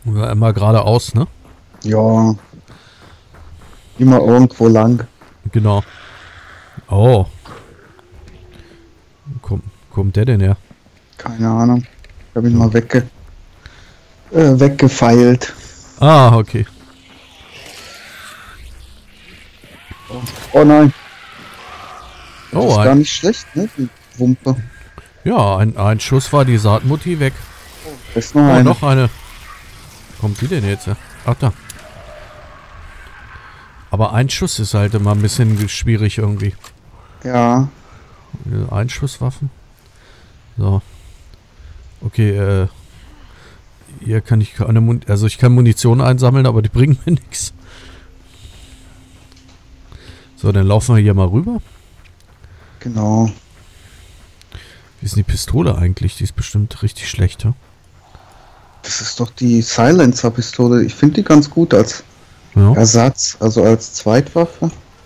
Ja, immer geradeaus, ne? Ja, immer irgendwo lang. Genau. Oh, kommt der denn her? Keine Ahnung. Ich habe ihn Ja. mal weggefeilt. Ah, okay. Oh nein, das Oh, ist gar nicht schlecht, ne? Die Wumpe. ja, ein Schuss war die Saatmutti weg. Da ist noch Oh, eine. noch eine. Kommt die denn jetzt? Ach, da. Aber ein Schuss ist halt immer ein bisschen schwierig irgendwie. Ja, Einschusswaffen. So. Okay, hier kann ich keine also ich kann Munition einsammeln, aber die bringen mir nichts. So, dann laufen wir hier mal rüber. genau. Wie ist denn die Pistole eigentlich? Die ist bestimmt richtig schlecht, ja? Das ist doch die Silencer-Pistole. Ich finde die ganz gut als Ja. Ersatz, also als Zweitwaffe.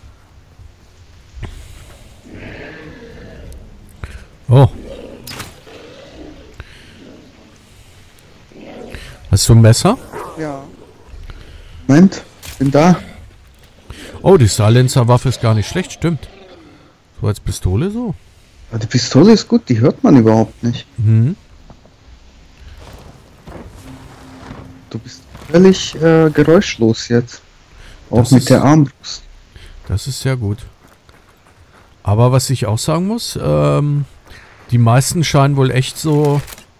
Oh. Hast du ein Messer? Ja. Moment, ich bin da. Oh, die Silencer-Waffe ist gar nicht schlecht, stimmt. So als Pistole so. Ja, die Pistole ist gut, die hört man überhaupt nicht. Mhm. Du bist völlig geräuschlos jetzt. Auch Das mit ist- der Armbrust. Das ist sehr gut. Aber was ich auch sagen muss, die meisten scheinen wohl echt so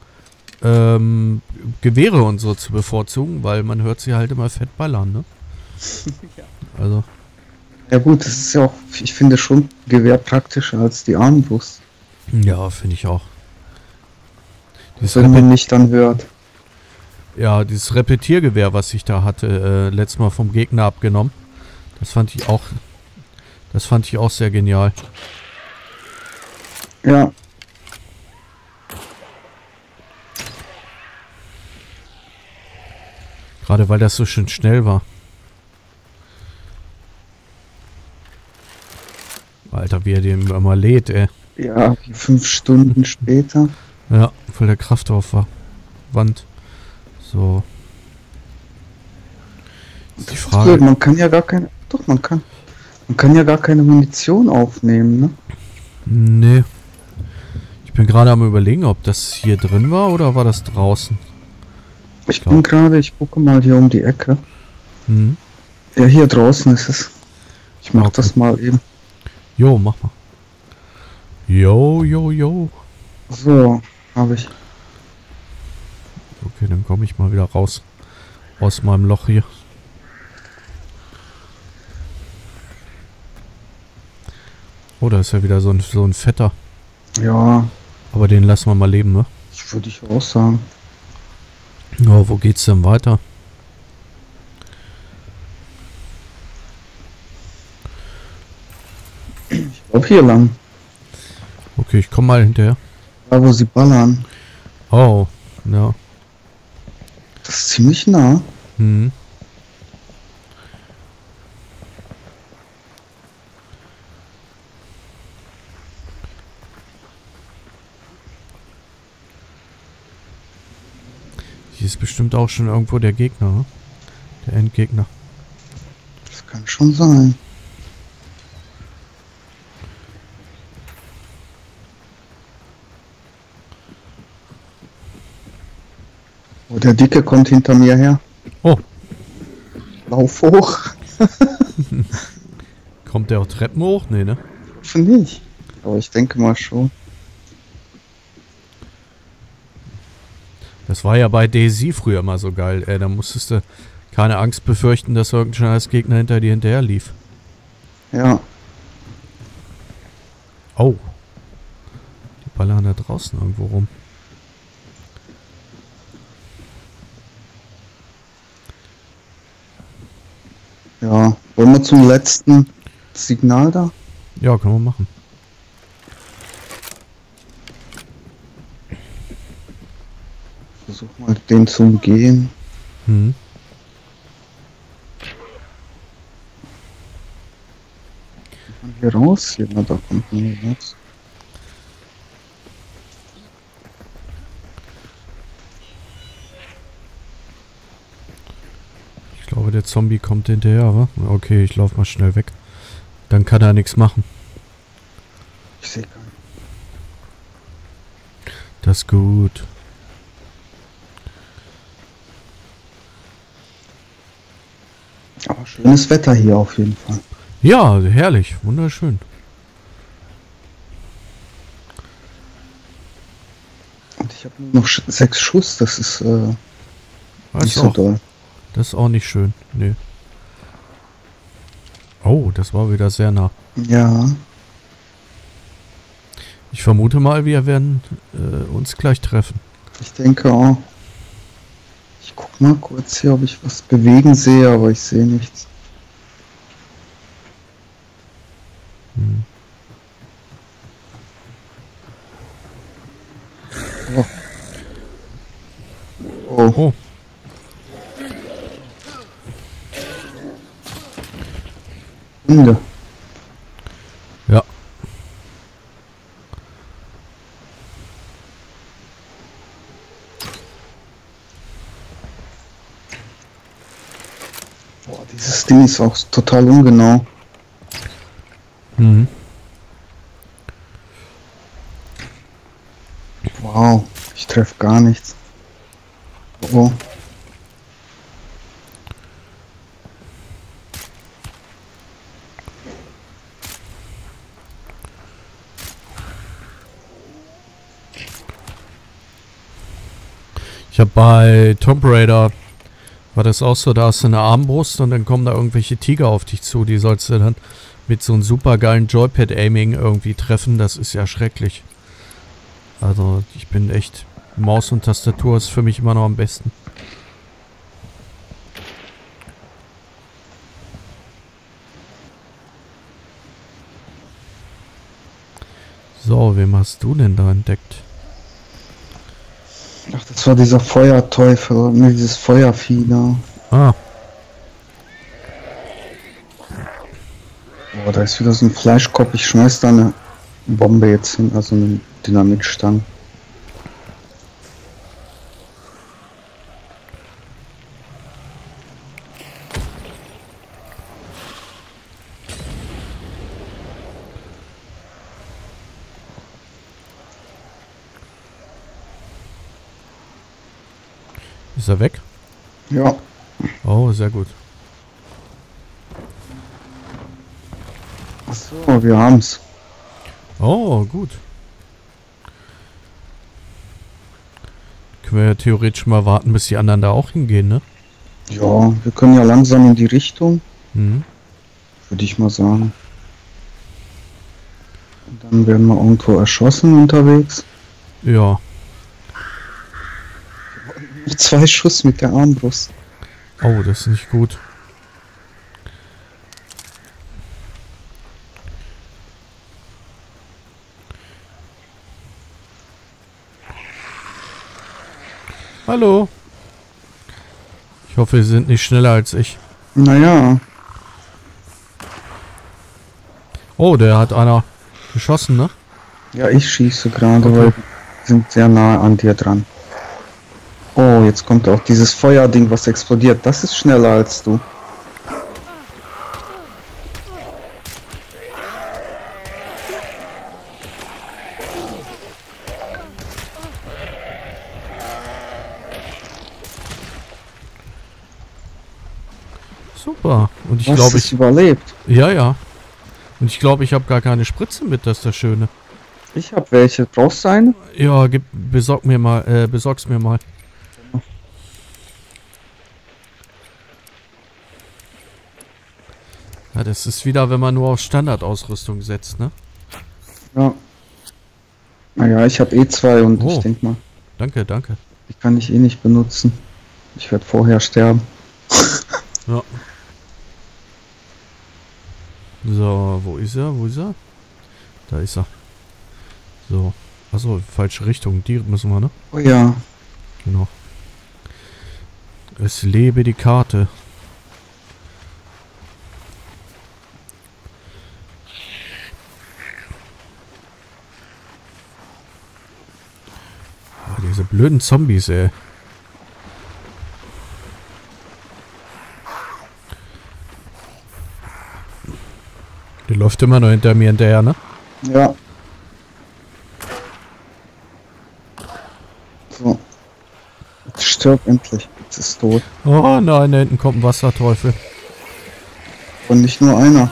Gewehre und so zu bevorzugen, weil man hört sie halt immer fett ballern, ne? Also, Ja gut, das ist ja auch, ich finde schon Gewehr praktischer als die Armbrust. ja, finde ich auch. Dieses, Wenn man nicht dann hört. dieses Repetiergewehr, was ich da hatte, letztes Mal vom Gegner abgenommen, das fand ich auch sehr genial. Ja, Gerade weil das so schön schnell war. Alter, wie er den immer lädt, ey. ja, 5 Stunden später. Ja, voll der Kraft drauf war. Wand. So. Ist die Das ist Frage. blöd, man kann ja gar keine. Doch, man kann ja gar keine Munition aufnehmen, ne? Nee. Ich bin gerade am überlegen, ob das hier drin war oder war das draußen? Ich glaub- bin gerade, ich gucke mal hier um die Ecke. Hm. Ja, hier draußen ist es. Ich mach Okay. das mal eben. Jo, mach mal. Jo, jo, jo. So, habe ich. Okay, dann komme ich mal wieder raus. Aus meinem Loch hier. Oh, da ist ja wieder so ein fetter. Ja, Aber den lassen wir mal leben, ne? das würde ich auch sagen. Oh, wo geht's denn weiter? Ich glaube hier lang. Okay, ich komme mal hinterher. Da wo sie ballern. Oh, ja. Das ist ziemlich nah. Hm. Hier ist bestimmt auch schon irgendwo der Gegner, ne? Der Endgegner. Das kann schon sein. Oh, der Dicke kommt hinter mir her. Oh, Lauf hoch. kommt der auch Treppen hoch? Nee, ne? Hoffe nicht. Aber ich denke mal schon. Das war ja bei DayZ früher mal so geil. Da musstest du keine Angst befürchten, dass irgendein scheiß Gegner hinter dir hinterher lief. Ja. Oh. Die ballern da draußen irgendwo rum. Ja. Wollen wir zum letzten Signal da? Ja, können wir machen. Versuch mal den zu umgehen. Hm. Hier raus? Ja, da kommt man raus. Aber der Zombie kommt hinterher, wa? Okay, ich laufe mal schnell weg. Dann kann er nichts machen. Ich sehe gar nicht. Das ist gut. Aber schönes Wetter hier auf jeden Fall. Ja, herrlich. Wunderschön. Und ich habe nur noch 6 Schuss, das ist nicht so doll. Das ist auch nicht schön. Nee. Oh, das war wieder sehr nah. Ja. Ich vermute mal, wir werden uns gleich treffen. Ich denke auch. Ich guck mal kurz hier, ob ich was bewegen sehe, aber ich sehe nichts. Hm. Oh. Oh. Hunde. Ja. Boah, dieses Ding ist auch total ungenau. Mhm. Wow, ich treffe gar nichts. Oh. Ich habe bei Tomb Raider, war das auch so, da hast du eine Armbrust und dann kommen da irgendwelche Tiger auf dich zu, die sollst du dann mit so einem super geilen Joypad-Aiming irgendwie treffen, das ist ja schrecklich. Also ich bin echt, Maus und Tastatur ist für mich immer noch am besten. So, wem hast du denn da entdeckt? Ach, das war dieser Feuerteufel, ne, dieses Feuervieh da. Ah, Boah, da ist wieder so ein Fleischkopf. Ich schmeiß da eine Bombe jetzt hin, also eine Dynamitstange. ist er weg? Ja. Oh, sehr gut. Achso, wir haben's. Oh, gut. Können wir ja theoretisch mal warten, bis die anderen da auch hingehen, ne? Ja, wir können ja langsam in die Richtung, Mhm. würde ich mal sagen. Und dann werden wir irgendwo erschossen unterwegs. Ja. 2 Schuss mit der Armbrust. Oh, das ist nicht gut. Hallo. Ich hoffe, Sie sind nicht schneller als ich. Naja, Oh, der hat einer geschossen, ne? ja, ich schieße gerade, Okay. weil wir sind sehr nah an dir dran. Oh, jetzt kommt auch dieses Feuerding, was explodiert. Das ist schneller als du. Super. Und ich Du hast glaube, es überlebt. Ja, ja. Und ich glaube, ich habe gar keine Spritze mit, das ist das Schöne. Ich habe welche. Brauchst du eine? Ja, besorg's mir mal. Ja, das ist wieder, wenn man nur auf Standardausrüstung setzt, ne? Ja. Naja, ich habe E2 und Oh. ich denke mal, Danke, danke. die kann ich eh nicht benutzen. Ich werde vorher sterben. Ja. So, wo ist er? Wo ist er? Da ist er. So. Achso, falsche Richtung. Die müssen wir, ne? Oh ja. Genau. Es lebe die Karte. Ah, diese blöden Zombies, ey. Der läuft immer noch hinter mir hinterher, ne? Ja. So. Jetzt stirb endlich. Jetzt ist tot. Oh nein, da hinten kommt ein Wasserteufel. Und nicht nur einer.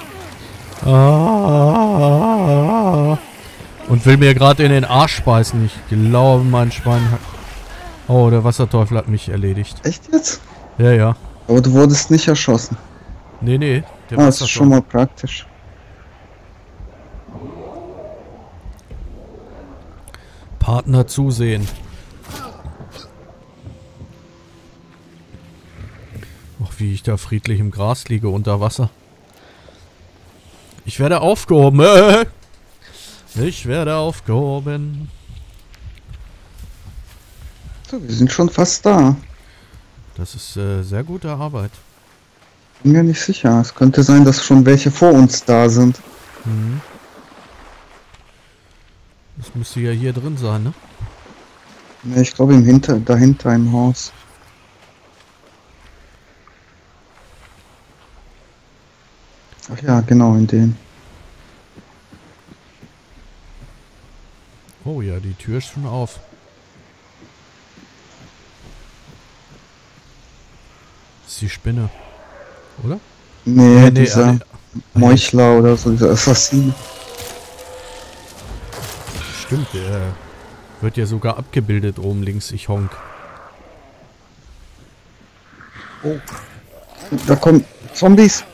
Ah, und will mir gerade in den Arsch speisen. Ich glaube, mein Schwein hat... Oh, der Wasserteufel hat mich erledigt. Echt jetzt? Ja, ja. Aber du wurdest nicht erschossen. Nee, nee. Der Das ist schon mal praktisch. Partner zusehen. Ach, wie ich da friedlich im Gras liege unter Wasser. Ich werde aufgehoben. Ich werde aufgehoben. So, wir sind schon fast da. Das ist sehr gute Arbeit. Bin mir nicht sicher. Es könnte sein, dass schon welche vor uns da sind. Mhm. Das müsste ja hier drin sein, ne? Ne, ich glaube dahinter im Haus. Ach ja, genau, in dem. Oh ja, die Tür ist schon auf. Das ist die Spinne. Oder? Nee, Nee, dieser Meuchler oder so, dieser Assassin. Stimmt, der wird ja sogar abgebildet oben links, ich honk. Oh. Da kommen Zombies.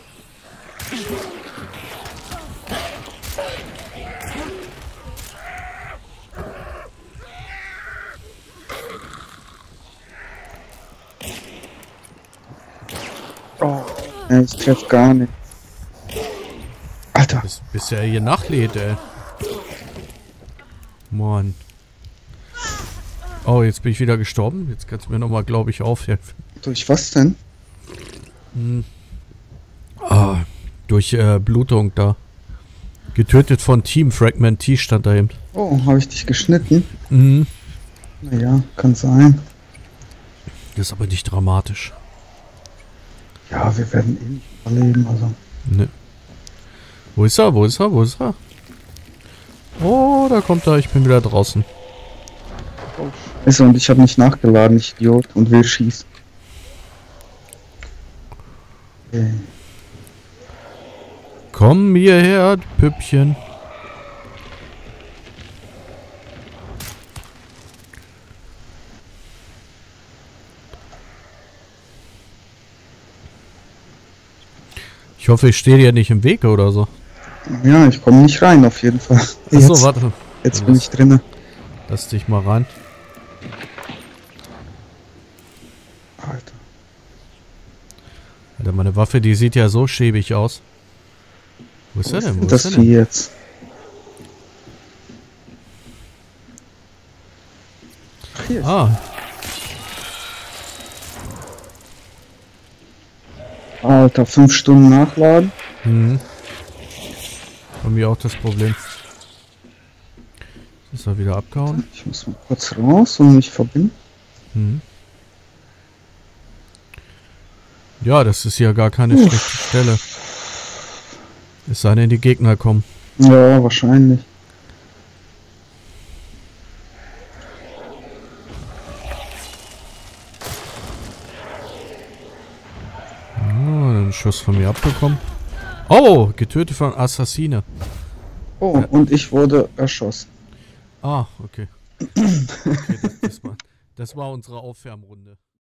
Oh. Ja, ich treff gar nicht. Alter. Bis er hier nachlädt, ey. Mann. Oh, jetzt bin ich wieder gestorben. Jetzt kannst du mir nochmal, glaube ich, aufhelfen. Durch was denn? Ah, durch Blutung da. Getötet von Team Fragment T stand da eben. Oh, habe ich dich geschnitten? Mhm. Naja, kann sein. Das ist aber nicht dramatisch. Ja, wir werden eh nicht überleben, also. Ne. Wo ist er? Wo ist er? Wo ist er? Oh, da kommt er. Ich bin wieder draußen. Scheiße, und ich habe nicht nachgeladen, ich Idiot, und will schießen. Okay. Komm hierher, Püppchen. Ich hoffe, ich stehe dir nicht im Weg oder so. Ja, ich komme nicht rein, auf jeden Fall. Achso, warte. Jetzt bin ich drinne. Lass dich mal rein. Alter. Alter, meine Waffe, die sieht ja so schäbig aus. Wo ist er denn? Wo ist Das er Vieh denn? jetzt. Ach, hier ist Ah, Alter, 5 Stunden nachladen. bei mir auch das Problem. Ist er wieder abgehauen? Ich muss mal kurz raus und mich verbinden. Ja, das ist ja gar keine schlechte Stelle. Es sei denn, die Gegner kommen. Ja, wahrscheinlich. Einen Schuss von mir abbekommen. Oh, getötet von Assassine. Oh, und ich wurde erschossen. Ah, okay. Okay, das war unsere Aufwärmrunde.